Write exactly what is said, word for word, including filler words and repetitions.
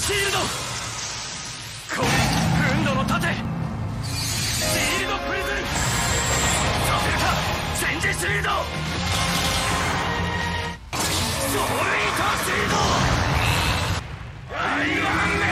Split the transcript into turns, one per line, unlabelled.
シールドこう運動の盾シールドプリズンさせるかチェンジシールドソウルイーターシールドアイアン